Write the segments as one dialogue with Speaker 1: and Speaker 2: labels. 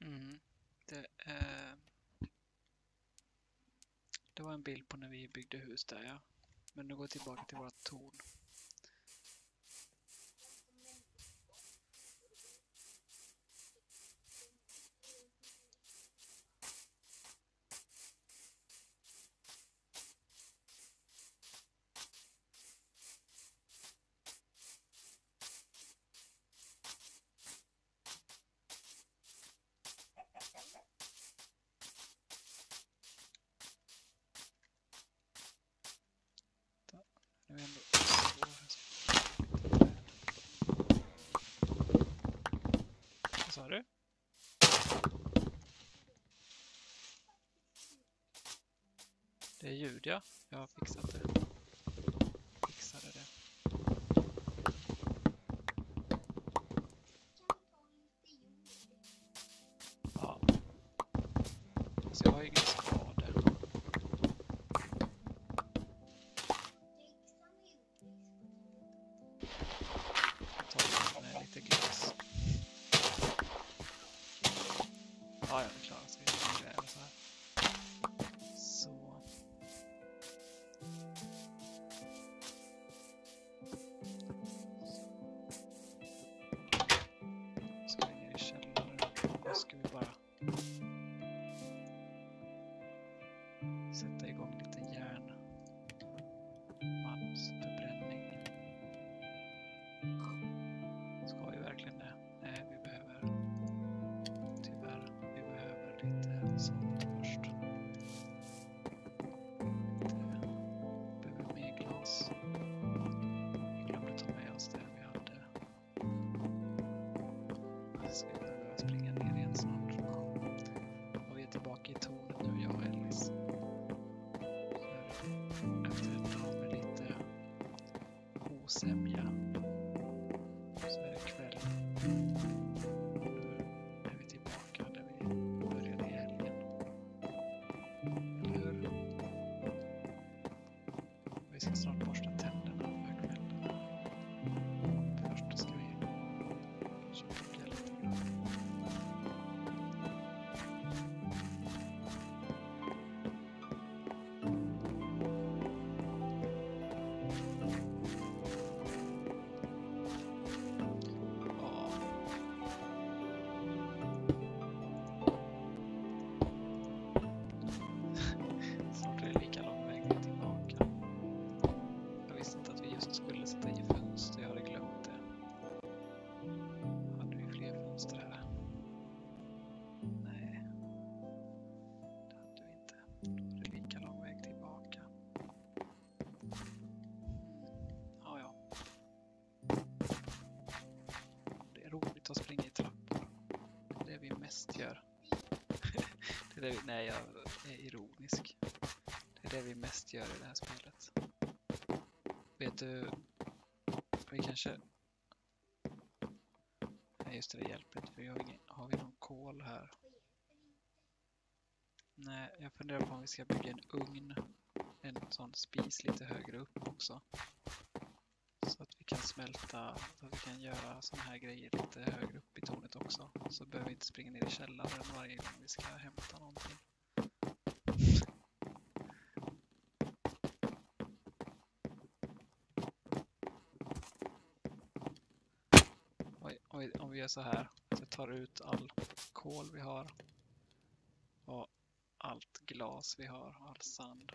Speaker 1: Mm. Det var en bild på när vi byggde hus där, ja. Men nu går vi tillbaka till vårt torn. Nu är ändå Vad sa du? Det är ljud, ja. Jag har fixat det. Fixade det. Ja. Så jag har ju ingen spade. Jag tar med lite glas. Ja, det klarar sig. Det är så här. Så. Ska vi ner i källaren. Då ska vi bara sätta igång lite järnmalmsförbränning. Ska vi verkligen det? Nej, vi behöver tyvärr, vi behöver lite sånt först. Vi behöver mer glas. Vi glömde ta med oss det vi hade. Ska vi behöva springa ner igen snart. Och vi är tillbaka i tornet nu, jag och Ellis. Efter ett dag med lite osämja så är det kväll. Nu är vi tillbaka där vi började i helgen. Eller hur? Vi ska snart borsta tänderna för kvällen. Först ska vi kanske bygga lite grann. Snart är det lika lång väg tillbaka. Jag visste inte att vi just skulle sätta i fönster. Jag hade glömt det. Hade vi fler fönster här? Nej. Det hade vi inte. Då är det lika lång väg tillbaka. Ja, ja. Det är roligt att springa i trappor. Det är det vi mest gör. Det är det vi... Nej, jag är ironisk. Det är det vi mest gör i det här spelet. Vet du, vi kanske... Nej, just det hjälper inte. Har vi någon kol här? Nej, jag funderar på om vi ska bygga en ugn. En sån spis lite högre upp också. Så att vi kan smälta, så att vi kan göra såna här grejer lite högre upp i tornet också. Så behöver vi inte springa ner i källaren varje gång vi ska hämta någonting. Om vi gör så här, att jag tar ut all kol vi har och allt glas vi har och all sand.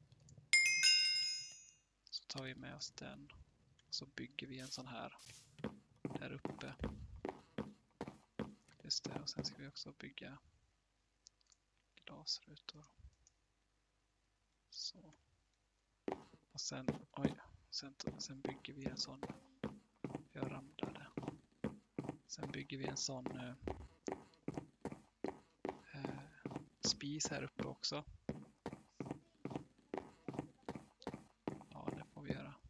Speaker 1: Så tar vi med oss den och så bygger vi en sån här där uppe. Just det, och sen ska vi också bygga glasrutor. Så. Och sen, sen bygger vi en sån, jag ramlade. Sen bygger vi en sån spis här uppe också. Ja, det får vi göra.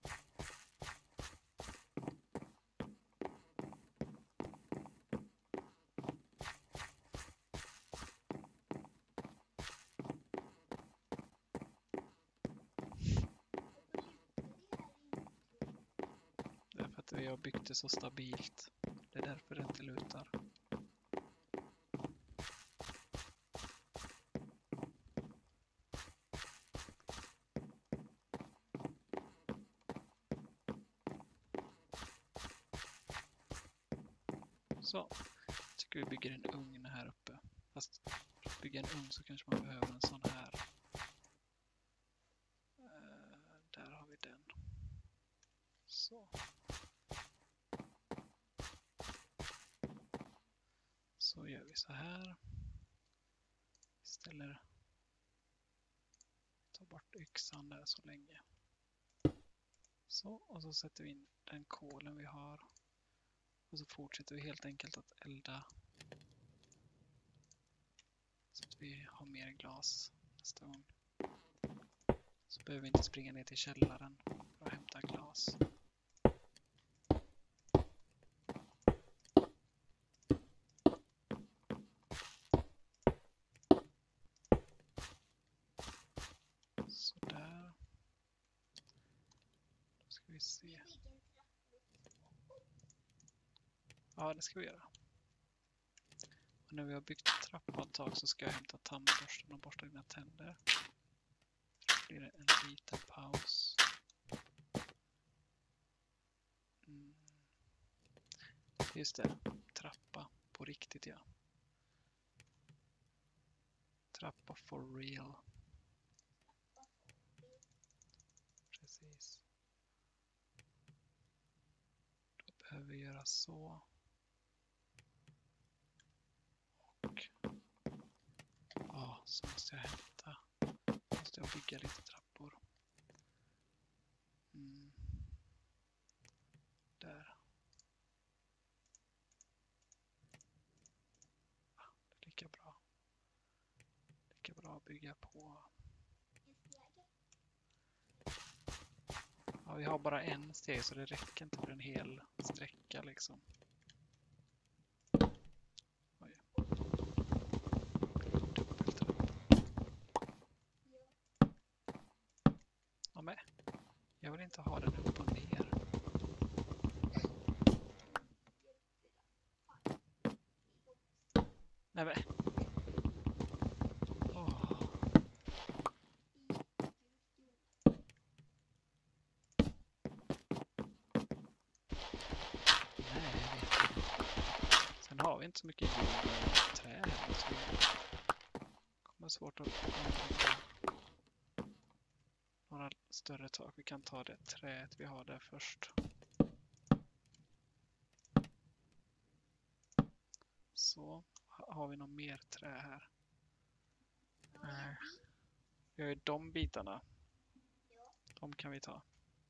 Speaker 1: Det är för att vi har byggt det så stabilt. Det är därför det inte lutar. Så, tycker vi bygger en ugn här uppe. Fast för att bygga en ugn så kanske man behöver en sån här. Där har vi den. Så. Så gör vi så här. Ställer. Ta bort yxan där så länge. Så, och så sätter vi in den kolen vi har. Och så fortsätter vi helt enkelt att elda. Så att vi har mer glas nästa gång. Så behöver vi inte springa ner till källaren för att hämta glas. Sådär. Då ska vi se. Ja, det ska vi göra. Och när vi har byggt trappavtag så ska jag hämta tandborsten och borsta dina tänder. Då blir det en liten paus. Just det, trappa på riktigt, ja. Trappa for real. Precis. Då behöver vi göra så. Och ja, så måste jag hämta. Måste jag bygga lite trappor. Där. Det är lika bra. Lika bra att bygga på. Ja, vi har bara en steg så det räcker inte för en hel sträcka liksom. Oj. Dubbeltrapp. Ja, men jag vill inte ha den upp och ner. Nej, men. Sen har vi inte så mycket jord och trä här, så det kommer svårt att använda några större tak. Vi kan ta det träet vi har där först. Så, har vi något mer trä här? Nej. Vi har ju de bitarna. De kan vi ta.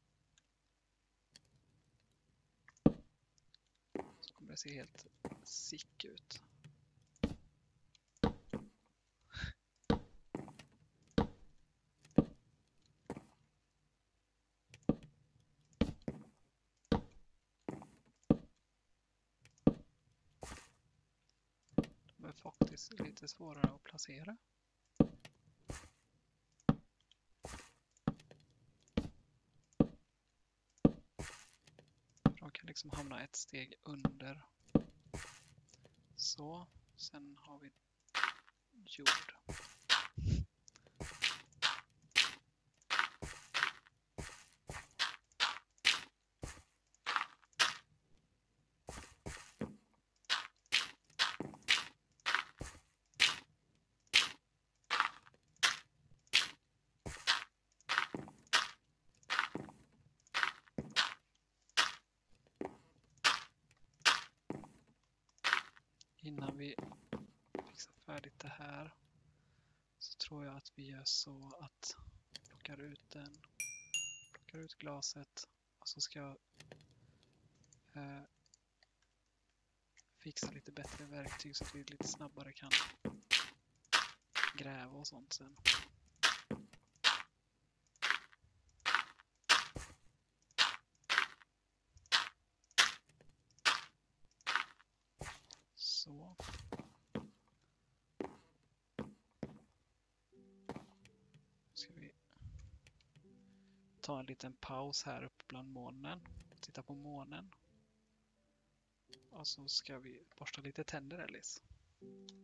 Speaker 1: Så kommer det se helt sick ut. De är faktiskt lite svårare att placera. De kan liksom hamna ett steg under. Så, sen har vi jord. Innan vi fixar färdigt det här så tror jag att vi gör så att plockar ut glaset och så ska jag fixa lite bättre verktyg så att vi lite snabbare kan gräva och sånt sen. Så. Ska vi ta en liten paus här uppe bland molnen. Titta på månen. Och så ska vi borsta lite tänder, Alice.